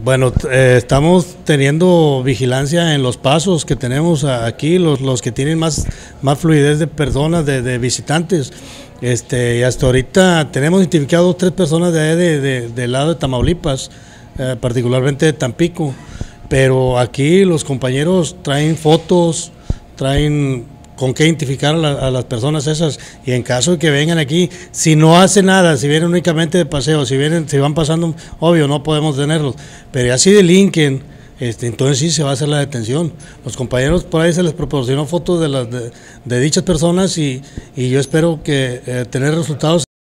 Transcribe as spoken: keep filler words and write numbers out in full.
Bueno, eh, estamos teniendo vigilancia en los pasos que tenemos aquí, los, los que tienen más, más fluidez de personas, de, de visitantes. Este, y hasta ahorita tenemos identificado tres personas de, de, de, del lado de Tamaulipas, eh, particularmente de Tampico. Pero aquí los compañeros traen fotos, traen con qué identificar a, la, a las personas esas, y en caso de que vengan aquí, si no hacen nada, si vienen únicamente de paseo, si vienen, si van pasando, obvio no podemos tenerlos, pero ya si delinquen, este, entonces sí se va a hacer la detención. Los compañeros por ahí se les proporcionó fotos de las de, de dichas personas y, y yo espero que eh, tener resultados